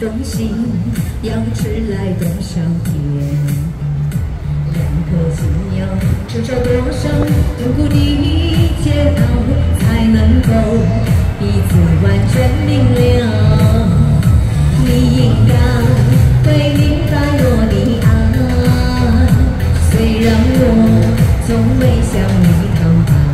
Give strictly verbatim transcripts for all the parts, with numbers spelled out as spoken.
东西要吃来多少天？两颗心要承受多少痛苦的煎熬，才能够彼此完全明了？你应该会明白我的爱，虽然我从未向你坦白。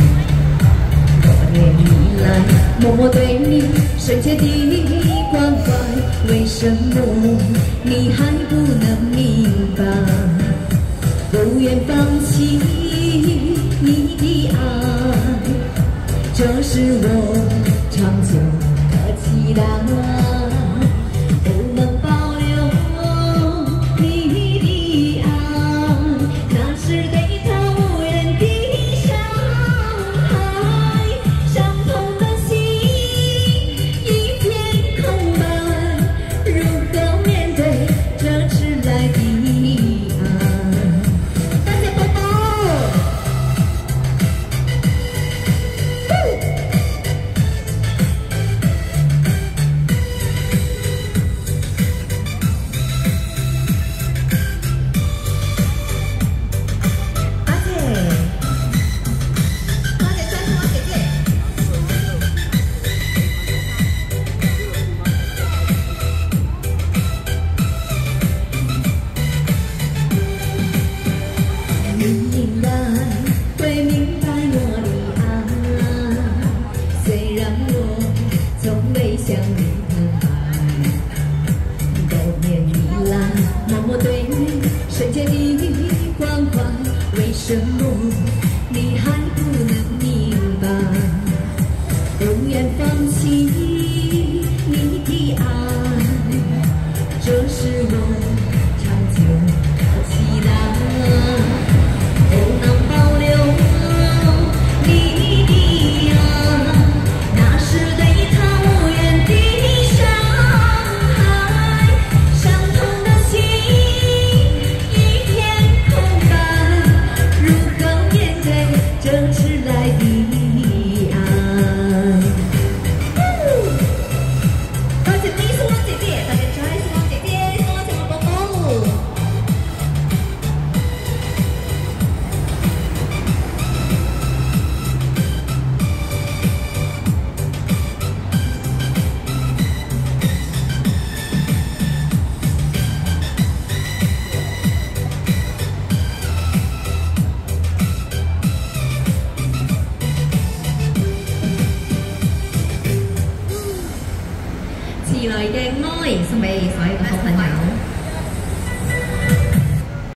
多年以来，默默对你深切的关怀，为什么你还不能明白？不愿放弃你的爱，这是我长久的期待。不能保留你的爱，那是对他无人的伤害。 伤痛的心一片空白，如何面对这迟来的爱？大家抱抱。阿姐，阿姐专属姐姐。 你应该会明白我的爱，虽然我从未向你坦白。多年以来，默默对你深切的关怀，为什么你还不能明白？不愿放弃你的爱，这是我长久的期待。 不能保留你的爱，那是对他无缘的伤害。伤痛的心一片空白，如何面对这迟来的爱？多谢你，是我姐姐，大家猜是我姐姐，是我小宝宝。 遲來嘅愛送俾所有嘅好朋友。